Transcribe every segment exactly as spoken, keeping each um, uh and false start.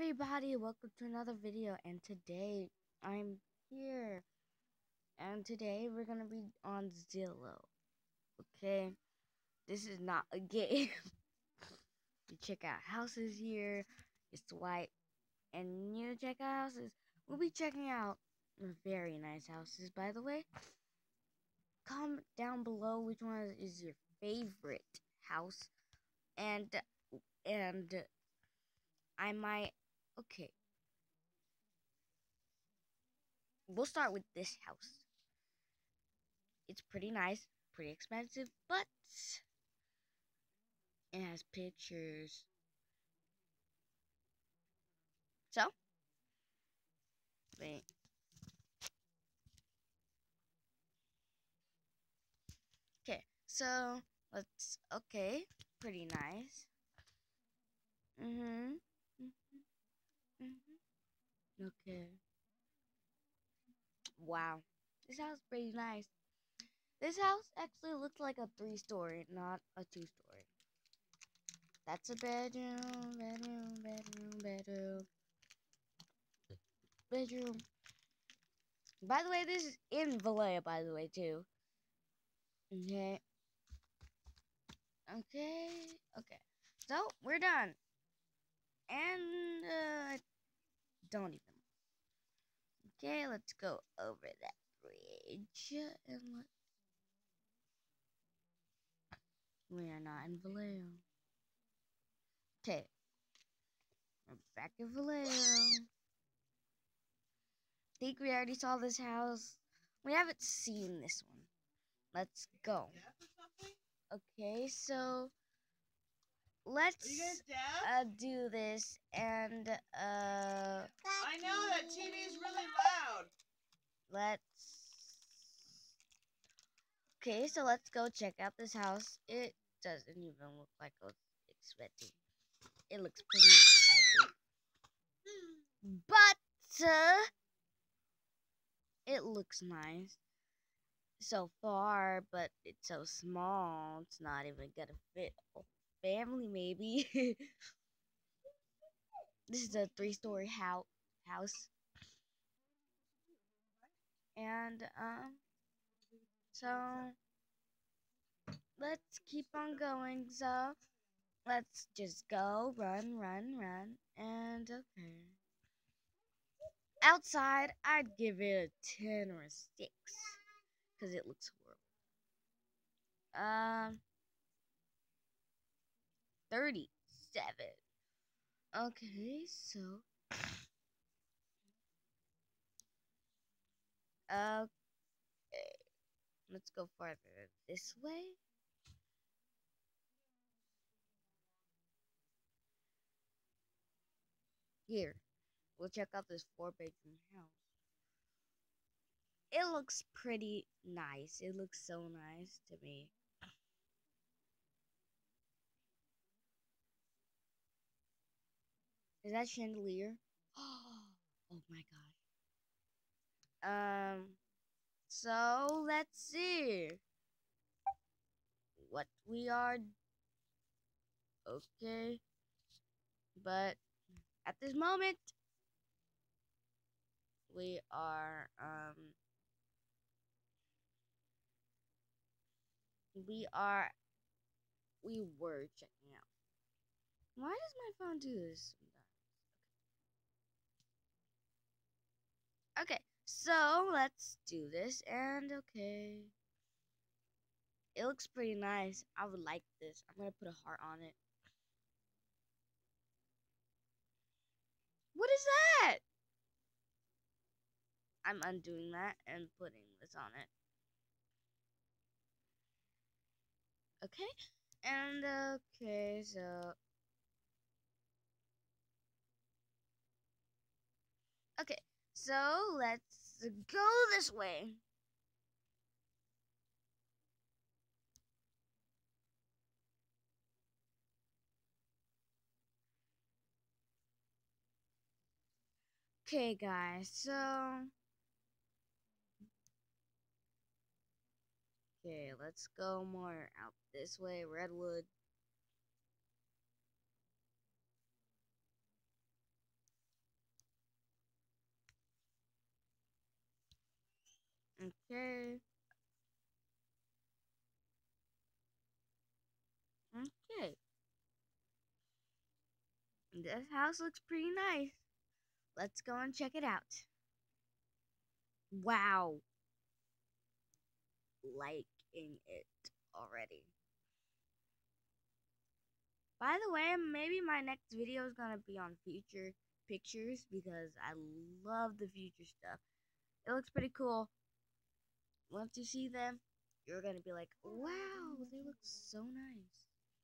everybody, welcome to another video, and today I'm here, and today we're gonna be on Zillow. Okay, this is not a game. You check out houses here, you swipe, and you check out houses. We'll be checking out very nice houses, by the way. Comment down below which one is your favorite house, and and I might. Okay, we'll start with this house. It's pretty nice, pretty expensive, but it has pictures. So, wait. Okay, so let's. Okay, pretty nice. Mhm. Mhm. Mhm. Okay. Wow, this house is pretty nice. This house actually looks like a three-story, not a two-story. That's a bedroom, bedroom, bedroom, bedroom, bedroom. By the way, this is in Vallejo, by the way, too. Okay. Okay. Okay. So, we're done. And, uh, don't even. Okay, let's go over that bridge. And let we are not in Vallejo. Okay. We're back in Vallejo. Think we already saw this house. We haven't seen this one. Let's go. Okay, so let's uh, do this and uh I know that T V is really loud. let's okay, so let's go check out this house. It doesn't even look like I was expecting. It looks pretty ugly, but uh, it looks nice so far. But it's so small; it's not even gonna fit a family. Maybe this is a three-story house. House, and um, so let's keep on going. So let's just go, run, run, run, and okay. Outside, I'd give it a ten or a six because it looks horrible. Um, thirty-seven. Okay, so okay, let's go farther this way. Here, we'll check out this four-bedroom house. It looks pretty nice. It looks so nice to me. Is that chandelier? Oh my god. Um, so let's see what we are. Okay, but at this moment, we are um we are we were checking out. Why does my phone do this sometimes? Okay, so let's do this and okay. It looks pretty nice. I would like this. I'm gonna put a heart on it. What is that? I'm undoing that and putting this on it. Okay, and okay, so okay, so let's go this way. Okay, guys, so okay, let's go more out this way, Redwood. Okay. Okay. This house looks pretty nice. Let's go and check it out. Wow. Liking it already. By the way, maybe my next video is gonna be on future pictures because I love the future stuff. It looks pretty cool. Once you see them, you're gonna be like, wow, they look so nice.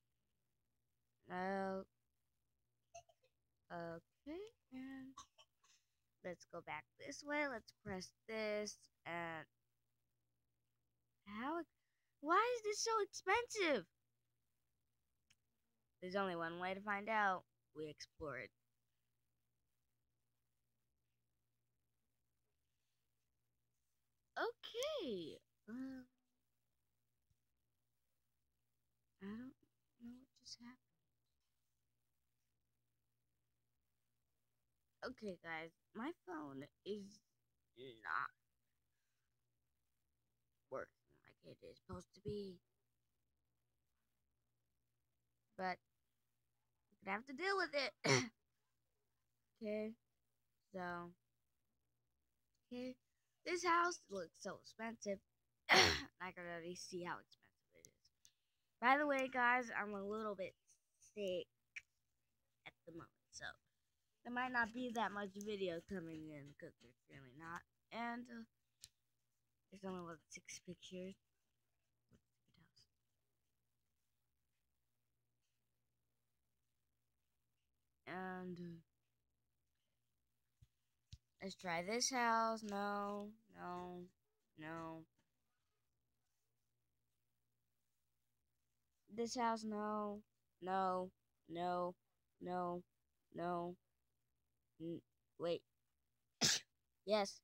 Uh, okay, and let's go back this way. Let's press this, and how? Why is this so expensive? There's only one way to find out. We explore it. Okay. Uh, I don't know what just happened. Okay, guys, my phone is not working like it is supposed to be. But we're gonna have to deal with it. Okay, so, okay, this house looks so expensive. I can already see how expensive it is. By the way, guys, I'm a little bit sick at the moment, so there might not be that much video coming in because there's really not. And uh, there's only what, six pictures. And uh, let's try this house. No, no, no. This house, no, no, no, no, no. N wait. Yes.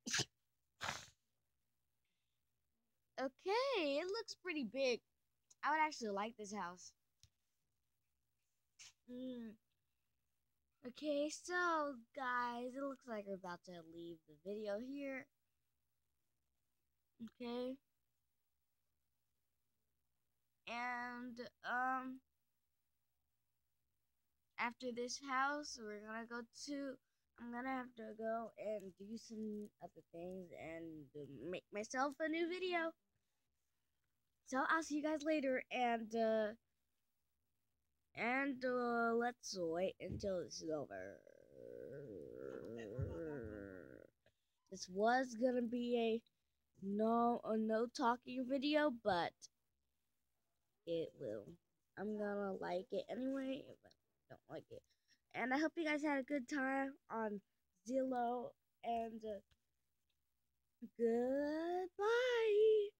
Okay, it looks pretty big. I would actually like this house. Mm. Okay, so guys, it looks like we're about to leave the video here. Okay. And um after this house, we're gonna go to I'm gonna have to go and do some other things and make myself a new video. So I'll see you guys later, and uh, and uh, let's wait until this is over. This was gonna be a no a no talking video, but it will. I'm gonna like it anyway, if I don't like it. And I hope you guys had a good time on Zillow, and uh, goodbye.